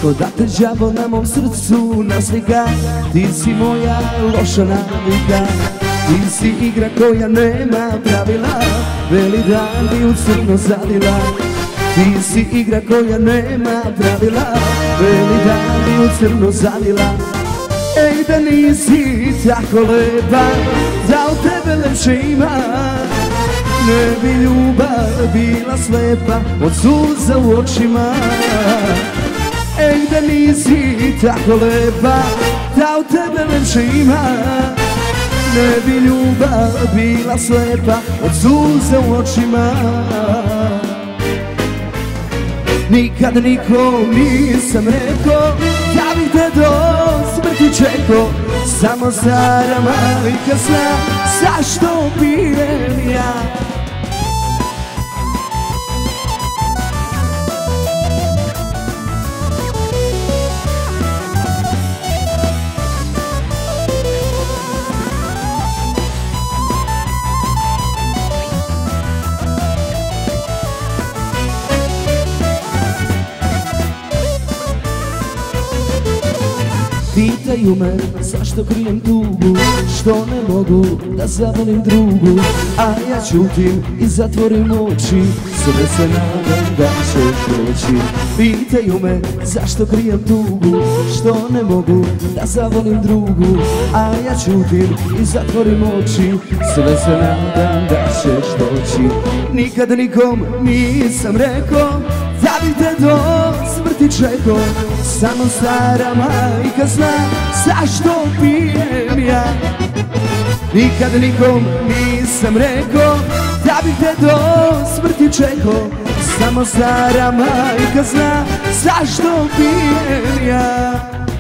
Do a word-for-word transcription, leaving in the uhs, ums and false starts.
Ko da te đavo na mom srcu naslika. Ti si moja loša navika. Ti si igra koja nema pravila. Veli dan mi u crno zadila. Ti si igra koja nema pravila. Veli dan mi u crno zadila. Ej, da nisi tako lepa, da u tebe lepše ima. Ne bi ljubav bila slepa od suza u očima. Ej, da nisi tako lepa, da u tebe lepše ima. Ne bi ljubav bila slepa od suza u očima. Nikad nikom nisam rekao da bih te do smrti čekao. Samo zarama i kasna, zašto pijem ja? Pitaju me zašto krijem tugu, što ne mogu da zavolim drugu. A ja ćutim i zatvorim oči, sve se nadam da ćeš doći. Pitaju me zašto krijem tugu, što ne mogu da zavolim drugu. A ja ćutim i zatvorim oči, sve se nadam da ćeš doći. Nikad nikom nisam rekao da bih te do smrti čekao. Samo stara majka zna zašto pijem ja. Nikad nikom nisam rekao da bih te do smrti čekao. Samo stara majka zna zašto pijem ja.